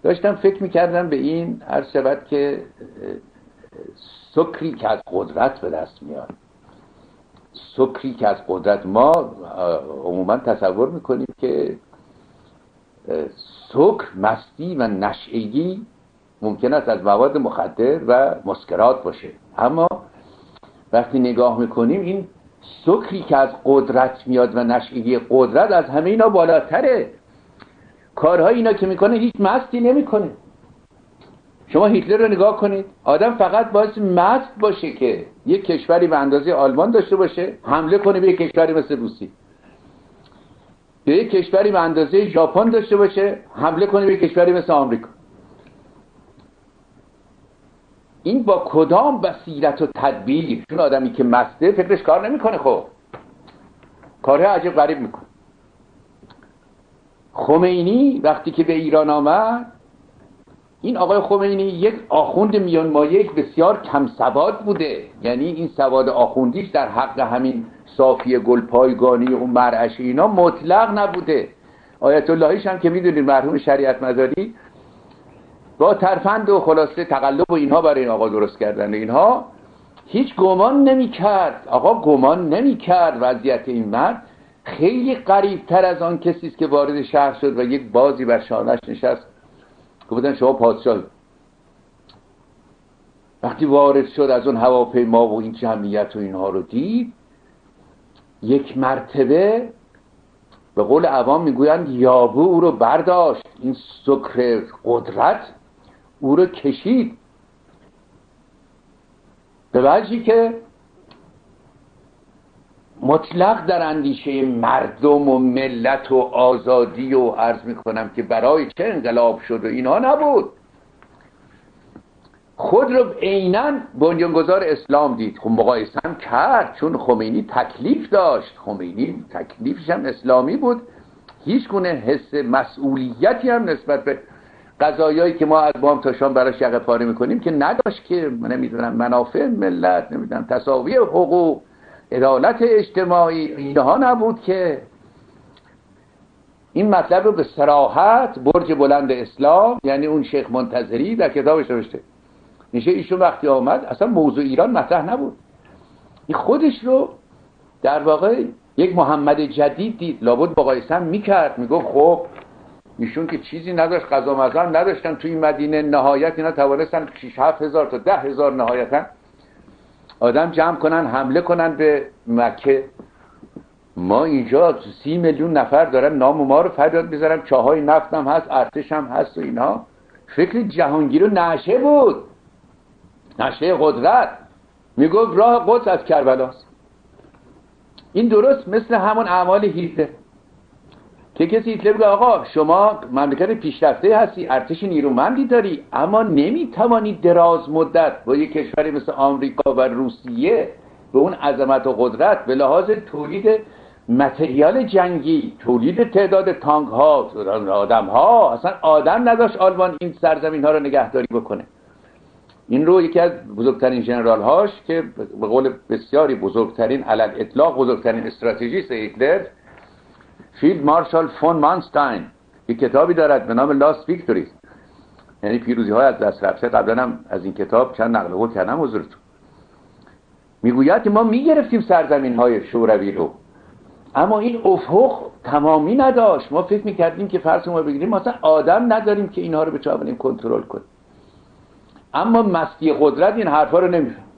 داشتم فکر میکردم به این عرض شود که سکری که از قدرت به دست میاد، سکری که از قدرت، ما عموما تصور میکنیم که سکر، مستی و نشئگی ممکن است از مواد مخدر و مسکرات باشه، اما وقتی نگاه میکنیم این سکری که از قدرت میاد و نشئگی قدرت از همه اینا بالاتره. کارهای اینا که میکنه هیچ مستی نمیکنه. شما هیتلر رو نگاه کنید، آدم فقط باید مست باشه که یک کشوری به اندازه آلمان داشته باشه، حمله کنه به یک کشوری مثل روسی، به یک کشوری به اندازه ژاپن داشته باشه، حمله کنه به یک کشوری مثل آمریکا. این با کدام بصیرت و تدبیر؟ چون آدمی که مسته فکرش کار نمیکنه، خب کارهای عجیب غریب میکنه. خمینی وقتی که به ایران آمد، این آقای خمینی یک آخوند میانمایه بسیار کم سواد بوده، یعنی این سواد آخوندیش در حق همین صافی گلپایگانی و مرعش اینا مطلق نبوده. آیت اللهیش هم که میدونید مرحوم شریعت مداری با ترفند و خلاصه تقلب و اینها برای این آقا درست کردن، اینها هیچ گمان نمی کرد، آقا گمان نمی کرد وضعیت این مرد خیلی قریبتر از آن کسی است که وارد شهر شد و یک بازی بر شانه‌اش نشست که بودن شما پادشاه. وقتی وارد شد از اون هواپیما و این جمعیت و اینها رو دید، یک مرتبه به قول عوام میگویند یابو او رو برداشت، این سکر قدرت او رو کشید به وجهی که مطلق در اندیشه مردم و ملت و آزادی و عرض میکنم که برای چه انقلاب شد و اینها نبود. خود رو عیناً بنیانگذار اسلام دید. خب مقایسه هم کرد، چون خمینی تکلیف داشت، خمینی تکلیفش هم اسلامی بود، هیچ گونه حس مسئولیتی هم نسبت به قضایایی که ما از بام تا شام براش یقه پاره میکنیم که نداشت، که نمیدونم منافع ملت، نمیدونم تساوی حقوق، عدالت اجتماعی، اینها نبود. که این مطلب رو به صراحت برج بلند اسلام، یعنی اون شیخ منتظری در کتابش نوشته. میشه ایشون وقتی آمد اصلا موضوع ایران مطرح نبود، این خودش رو در واقع یک محمد جدید دید، لابد مقایسه میکرد، میگفت خب ایشون که چیزی نداشت، غذا مزه هم نداشتن توی مدینه، نهایت اینا توانستن 6-7 هزار تا 10 هزار نهایتا آدم جمع کنن حمله کنن به مکه. ما اینجا 30 میلیون نفر دارن نام ما رو فریاد میذارن، چاهای نفت هم هست، ارتش هم هست و اینها. فکر جهانگیر و نشه بود، نشه قدرت، میگفت راه قدس از کربلاست. این درست مثل همون اعمال هیتلر که کسی هیتلر بگه آقا شما مملکت پیشرفته هستی، ارتش نیرومندی داری، اما نمیتوانی دراز مدت با یک کشوری مثل آمریکا و روسیه به اون عظمت و قدرت به لحاظ تولید متریال جنگی، تولید تعداد تانک ها، آدم ها، اصلا آدم نداشت آلمان این سرزمین ها رو نگهداری بکنه. این رو یکی از بزرگترین ژنرال هاش که به قول بسیاری بزرگترین علل اطلاق بزرگترین استراتژیست هیتلر، فیلد مارشال فون مانستاین، یک کتابی دارد به نام لاست ویکتوریز، یعنی پیروزی های از دست رفته. قبلا هم از این کتاب چند نقل قول کردم حضورتون. میگوید که ما میگرفتیم سرزمین های شوروی رو، اما این افق تمامی نداشت. ما فکر میکردیم که فرض ما بگیریم مثلا آدم نداریم که اینها رو بتوانیم کنترل کنیم، اما مستی قدرت این حرفا رو نمیفهم.